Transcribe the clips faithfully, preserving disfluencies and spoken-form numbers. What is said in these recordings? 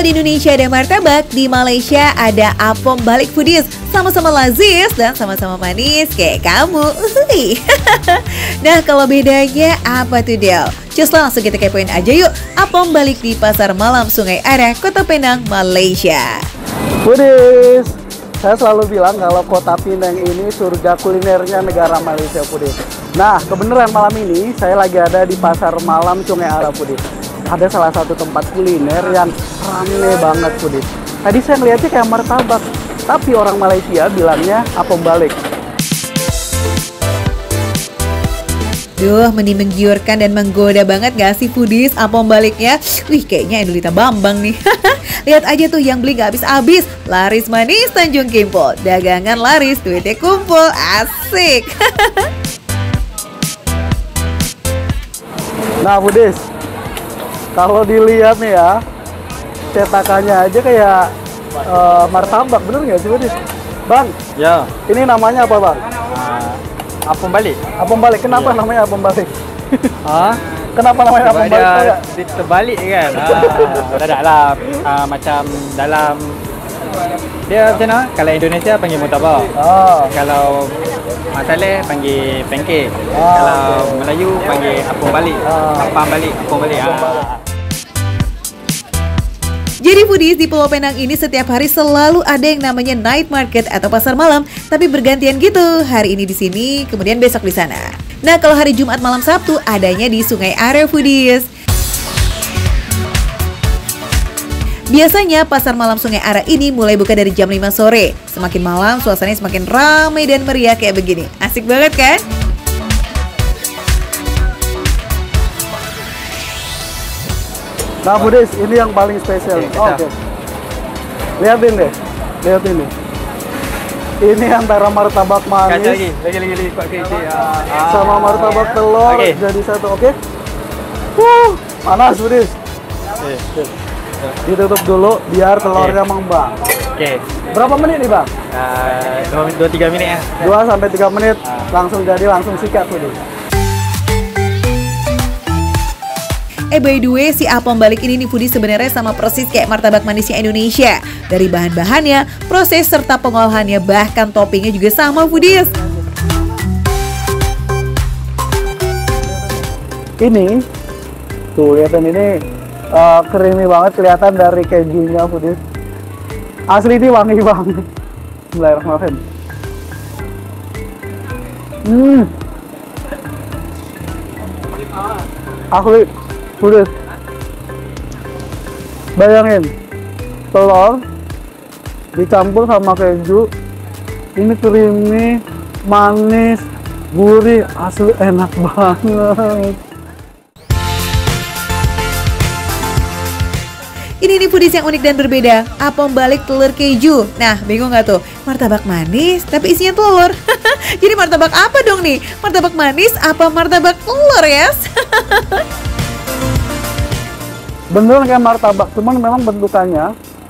di Indonesia ada martabak, di Malaysia ada apom balik foodies. Sama-sama lazis dan sama-sama manis kayak kamu. Uhuy. Nah, kalau bedanya apa tuh, Del? Cus langsung kita kepoin aja yuk. Apom balik di Pasar Malam Sungai Ara, Kota Penang, Malaysia. Foodies, saya selalu bilang kalau Kota Penang ini surga kulinernya negara Malaysia, Foodies. Nah, kebenaran malam ini saya lagi ada di Pasar Malam Sungai Ara, Foodies. Ada salah satu tempat kuliner yang rame banget, Foodies. Tadi saya ngeliatnya kayak martabak, tapi orang Malaysia bilangnya apom balik. Duh, mending menggiurkan dan menggoda banget gak sih foodies apom baliknya? Wih, kayaknya Endulita Bambang nih. Lihat aja tuh yang beli gak habis-habis. Laris manis Tanjung Kimpul. Dagangan laris, duitnya kumpul. Asik. Nah, foodies, kalau dilihat nih ya, cetakannya aja kayak uh, martabak, bener nggak sih, foodies? Bang, ya. Ini namanya apa, Bang? Uh, apom balik. Apom balik. Kenapa ya. namanya apom balik? Hah? Kenapa namanya apom balik? Dia, dia terbalik kan. Ah, tak lah. Uh, macam dalam dia macam mana? Kalau Indonesia panggil murtabak. Oh. Kalau Masaleh panggil pancake. Oh, Kalau okay. Melayu panggil apom balik. Oh. Apam balik, apom balik. Ah. Jadi foodies di Pulau Penang ini setiap hari selalu ada yang namanya night market atau pasar malam, tapi bergantian gitu. Hari ini di sini, kemudian besok di sana. Nah, kalau hari Jumat malam Sabtu adanya di Sungai Ara, foodies. Biasanya pasar malam Sungai Ara ini mulai buka dari jam lima sore. Semakin malam suasananya semakin ramai dan meriah kayak begini. Asik banget kan? Nah, foodies, ini yang paling spesial. Oke, oh, okay. Lihatin deh, lihatin deh. Ini antara martabak manis Kaca lagi, lagi lagi lagi kuat kecil. Ah. sama martabak telur Okay. jadi satu, oke? Okay? Wuh, panas, foodies. Okay. Ditutup dulu biar telurnya Okay. mengembang. Oke. Okay. Berapa menit nih, Bang? Uh, dua tiga menit ya. dua sampai tiga menit, Ah. langsung jadi, langsung sikat, foodies. Eh by the way, si apom balik ini nih foodies sebenarnya sama persis kayak martabak manisnya Indonesia. Dari bahan-bahannya, proses serta pengolahannya, bahkan toppingnya juga sama, foodies. Ini, tuh lihatin ini uh, creamy banget, kelihatan dari kejunya, foodies. Asli ini wangi banget. Bismillahirrahmanirrahim. Hmm. Asli, foodies. Bayangin, telur dicampur sama keju. Ini creamy, manis, gurih, asli enak banget. Ini nih foodies yang unik dan berbeda, apom balik telur keju. Nah, bingung gak tuh? Martabak manis tapi isinya telur. Jadi martabak apa dong nih? Martabak manis apa martabak telur, yes? Bener kayak martabak, cuman memang bentukannya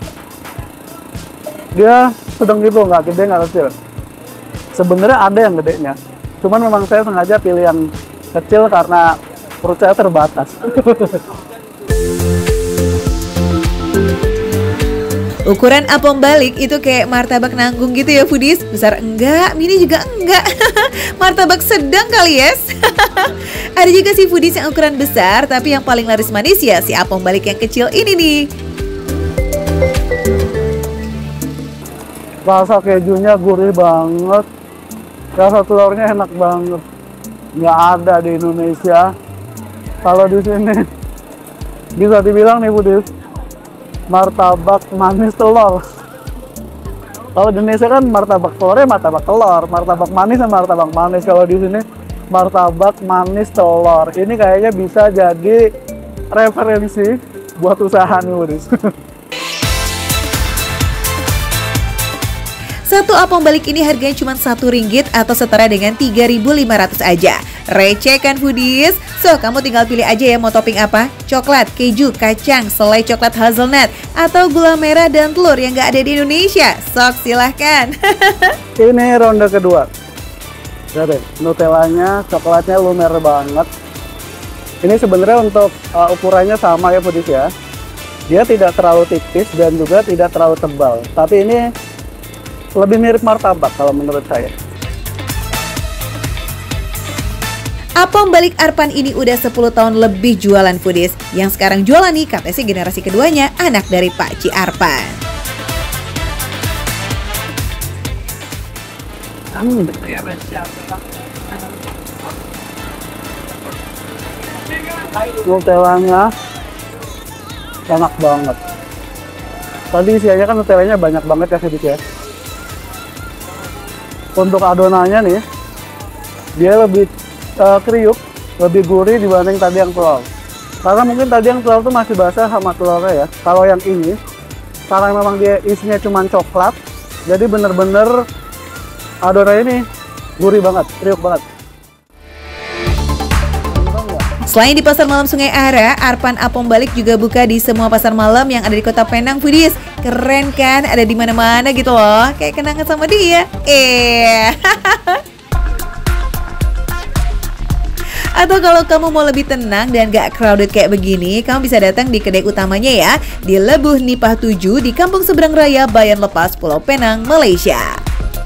dia sedang gitu, nggak gede nggak kecil. Sebenarnya ada yang gedenya, cuman memang saya sengaja pilih yang kecil karena perut saya terbatas. Ukuran apom balik itu kayak martabak nanggung gitu ya, foodies. Besar enggak, mini juga enggak. Martabak sedang kali, yes. Ada juga sih foodies yang ukuran besar, tapi yang paling laris manis ya si apom balik yang kecil ini nih. Rasa kejunya gurih banget, rasa telurnya enak banget. Nggak ada di Indonesia. Kalau di sini bisa dibilang nih, foodies, martabak manis telur. Kalau di Indonesia kan martabak telurnya martabak telur, martabak manis sama martabak manis. Kalau di sini martabak manis telur. Ini kayaknya bisa jadi referensi buat usaha nih, foodies. Satu apom balik ini harganya cuma satu ringgit atau setara dengan tiga ribu lima ratus aja. Receh kan, foodies? So, kamu tinggal pilih aja ya mau topping apa? Coklat, keju, kacang, selai coklat hazelnut, atau gula merah dan telur yang nggak ada di Indonesia. Sok, silahkan. Ini ronde kedua. Lihat deh, nutellanya, coklatnya lumer banget. Ini sebenarnya untuk uh, ukurannya sama ya, foodies ya. Dia tidak terlalu tipis dan juga tidak terlalu tebal. Tapi ini lebih mirip martabak kalau menurut saya. Apom balik Arpan ini udah sepuluh tahun lebih jualan foodies. Yang sekarang jualan nih katanya sih generasi keduanya, anak dari Pak Ci Arpan. Nutellanya enak banget. Tadi isiannya kan nutellanya banyak banget ya sedikit ya. Untuk adonannya nih, dia lebih uh, kriuk, lebih gurih dibanding tadi yang telur. Karena mungkin tadi yang telur tuh masih basah sama telurnya ya. Kalau yang ini, karena memang dia isinya cuma coklat, jadi bener-bener adonannya ini gurih banget, kriuk banget. Selain di Pasar Malam Sungai Ara, Arpan Apom Balik juga buka di semua pasar malam yang ada di Kota Penang foodies. Keren kan? Ada di mana-mana gitu loh. Kayak kenangan sama dia. Eh. Atau kalau kamu mau lebih tenang dan gak crowded kayak begini, kamu bisa datang di kedai utamanya ya, di Lebuh Nipah tujuh di Kampung Seberang Raya, Bayan Lepas, Pulau Penang, Malaysia.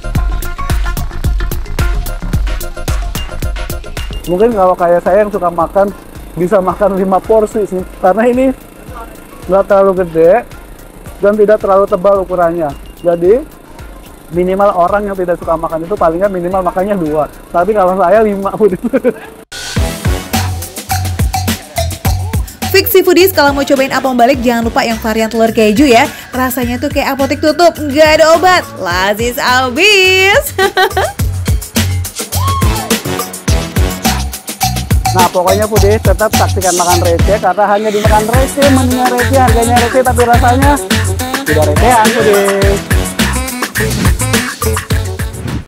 Mungkin kalau kayak saya yang suka makan, bisa makan lima porsi sih. Karena ini nggak terlalu gede dan tidak terlalu tebal ukurannya. Jadi minimal orang yang tidak suka makan itu palingnya minimal makannya dua. Tapi kalau saya lima. Fiksi foodies kalau mau cobain Apom Balik jangan lupa yang varian telur keju ya. Rasanya tuh kayak apotek tutup, nggak ada obat. Lazis abis. Nah pokoknya foodies tetap saksikan Makan Receh, karena hanya di Makan Receh, menunya receh, harganya receh, tapi rasanya tidak recehan foodies.